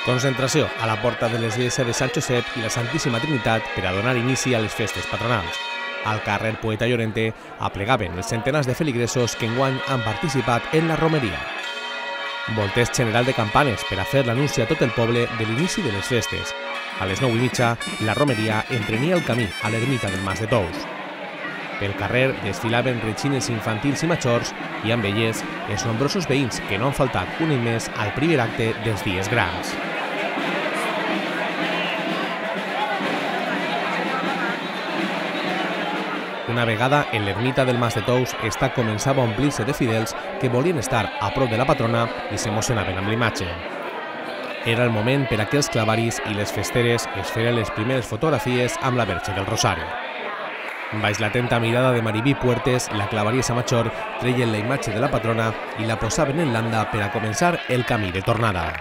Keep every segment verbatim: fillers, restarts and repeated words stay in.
Concentració a la porta de l'església de Sant Josep i la Santíssima Trinitat per a donar inici a les festes patronals. Al carrer Poeta Llorente aplegaven els centenars de feligresos que enguany han participat en la romeria. Volteig general de campanes per a fer l'anunci a tot el poble de l'inici de les festes. A les nou i mitja, la romeria emprenia el camí a l'ermita del Mas de Tous. Pel carrer desfilaven retxines infantils i majors i amb elles els nombrosos veïns que no han faltat un any més al primer acte dels dies grans. Una vegada en l'ermita del Mas de Tous, esta començava a omplir-se de fidels que volien estar a prop de la patrona i s'emocionaven amb l'imatge. Era el moment per a que els clavaris i les festeres es feren les primeres fotografies amb la Verge del Rosari. Baix l'atenta mirada de Maribí Puertes, la clavariesa major treien la imatge de la patrona i la posaven en l'anda per a començar el camí de tornada.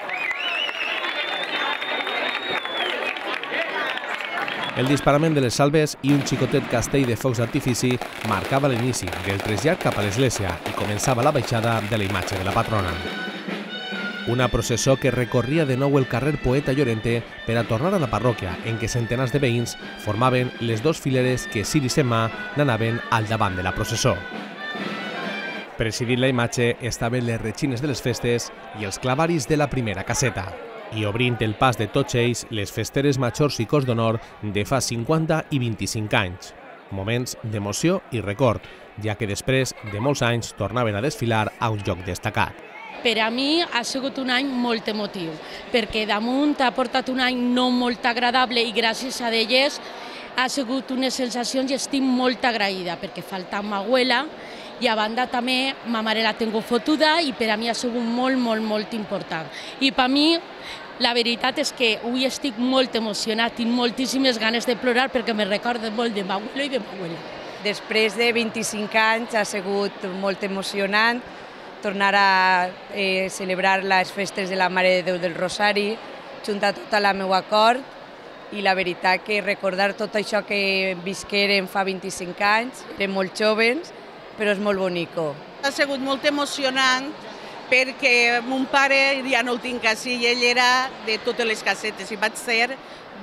El disparament de les salves i un xicotet castell de focs d'artifici marcava l'inici del trasllat cap a l'església i començava la baixada de la imatge de la patrona. Una processó que recorria de nou el carrer Poeta Llorente per a tornar a la parròquia, en què centenars de veïns formaven les dos fileres que ciris en mà n'anaven al davant de la processó. Presidint la imatge estaven les retxines de les festes i els clavaris de la primera caseta. I obrint el pas de tots ells les festeres majors i cos d'honor de fa cinquanta i vint-i-cinc anys. Moments d'emoció i record, ja que després de molts anys tornaven a desfilar a un lloc destacat. Per a mi ha sigut un any molt emotiu, perquè damunt ha portat un any no molt agradable i gràcies a elles ha sigut unes sensacions i estic molt agraïda, perquè falta ma abuela i a banda també ma mare la tengo fotuda i per a mi ha sigut molt, molt, molt important. I per a mi la veritat és que avui estic molt emocionat, tinc moltíssimes ganes de plorar perquè me recorda molt de ma abuela i de ma abuela. Després de vint-i-cinc anys ha sigut molt emocionant tornar a eh, celebrar les festes de la Mare de Déu del Rosari, juntar tota la meva cort i la veritat que recordar tot això que visqueren fa vint-i-cinc anys, érem molt joves, però és molt bonico. Ha sigut molt emocionant perquè mon pare ja no el tinc així i ell era de totes les casetes i vaig ser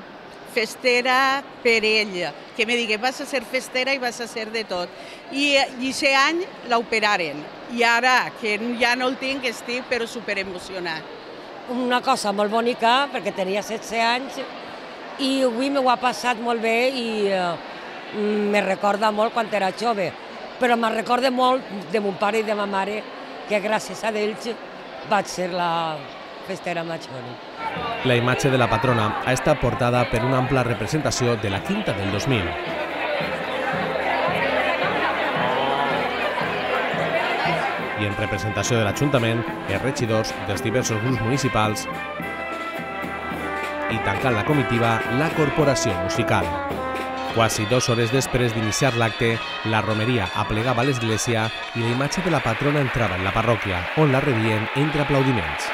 festera per ell, que me digui vas a ser festera i vas a ser de tot. I aquest any l'operaren i ara que ja no el tinc estic però superemocionat. Una cosa molt bonica perquè tenia setze anys i avui m'ho ha passat molt bé i me recorda molt quan era jove, però me recorda molt de mon pare i de ma mare que gràcies a ells vaig ser la festera major. La imatge de la patrona ha estat portada per una ampla representació de la quinta del dos mil. I en representació de l'Ajuntament, els regidors dels diversos grups municipals i tancant la comitiva, la corporació musical. Quasi dues hores després d'iniciar l'acte, la romeria aplegava a l'església i la imatge de la patrona entrava en la parròquia, on la rebien entre aplaudiments.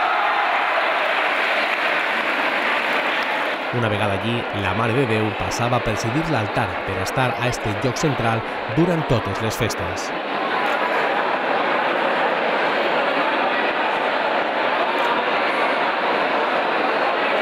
Una vegada allí, la Mare de Déu passava a presidir l'altar per estar a este lloc central durant totes les festes.